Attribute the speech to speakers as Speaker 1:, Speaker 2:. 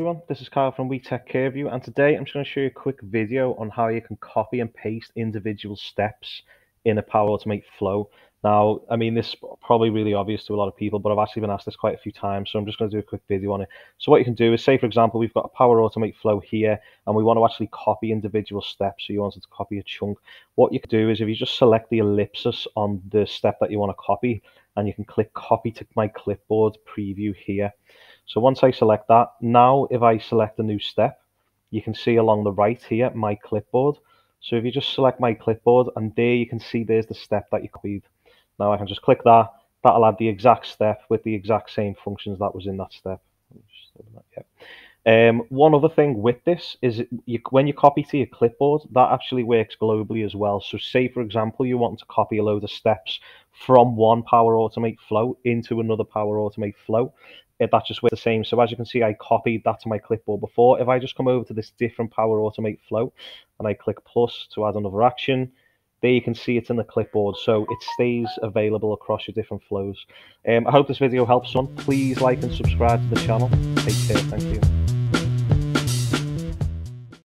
Speaker 1: everyone, this is Kyle from WeTechCareOfYou, and today I'm just going to show you a quick video on how you can copy and paste individual steps in a Power Automate flow. Now, I mean, this is probably really obvious to a lot of people, but I've actually been asked this quite a few times, so I'm just going to do a quick video on it. So what you can do is, say for example, we've got a Power Automate flow here, and we want to actually copy individual steps, so you wanted to copy a chunk. What you can do is, if you just select the ellipsis on the step that you want to copy, and you can click Copy to My Clipboard Preview here. So once I select that, now if I select a new step, you can see along the right here, My Clipboard. So if you just select My Clipboard, and there you can see there's the step that you copied. Now I can just click that. That'll add the exact step with the exact same functions that was in that step. One other thing with this is when you copy to your clipboard, that actually works globally as well. So say, for example, you want to copy a load of steps from one Power Automate flow into another Power Automate flow. That just works the same. So as you can see, I copied that to my clipboard before. If I just come over to this different Power Automate flow and I click plus to add another action, there you can see it's in the clipboard, so it stays available across your different flows. I hope this video helps someone. Please like and subscribe to the channel. Take care. Thank you.